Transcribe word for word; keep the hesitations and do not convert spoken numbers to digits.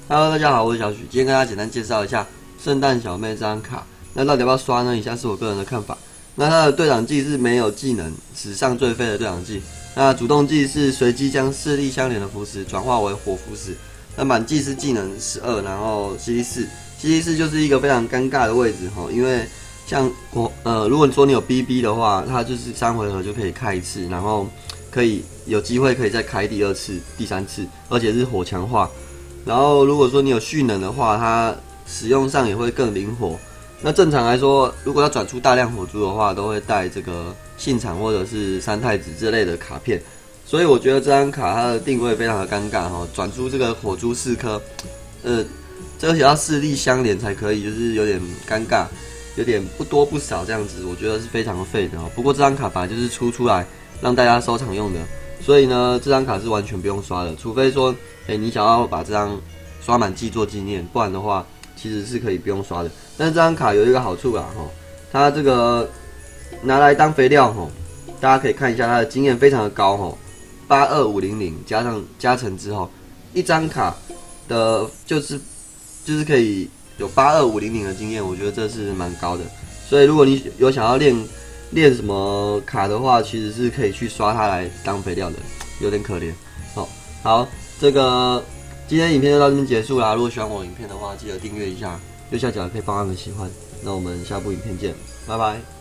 Hello， 大家好，我是小许，今天跟大家简单介绍一下圣诞小妹这张卡。那到底要不要刷呢？以下是我个人的看法。那它的对讲技是没有技能，史上最废的对讲技。那主动技是随机将势力相连的符石转化为火符石。那满技是技能十二，然后吸力四，吸力四就是一个非常尴尬的位置哈，因为像我呃，如果你说你有 B B 的话，它就是三回合就可以开一次，然后可以有机会可以再开第二次、第三次，而且是火强化。然后如果说你有蓄能的话，它使用上也会更灵活。那正常来说，如果要转出大量火珠的话，都会带这个信场或者是三太子之类的卡片。所以我觉得这张卡它的定位非常的尴尬哈，转出这个火珠四颗，呃，这个要势力相连才可以，就是有点尴尬，有点不多不少这样子，我觉得是非常的废的。不过这张卡本来就是出出来让大家收藏用的。所以呢，这张卡是完全不用刷的，除非说，哎、欸，你想要把这张刷满季做纪念，不然的话，其实是可以不用刷的。但是这张卡有一个好处啦，吼，它这个拿来当肥料，吼，大家可以看一下它的经验非常的高，吼，八二五零零加上加成之后，一张卡的就是就是可以有八二五零零的经验，我觉得这是蛮高的。所以如果你有想要练。练什么卡的话，其实是可以去刷它来当肥料的，有点可怜。好，好，这个今天影片就到这边结束啦。如果喜欢我影片的话，记得订阅一下，右下角可以帮按个喜欢。那我们下部影片见，拜拜。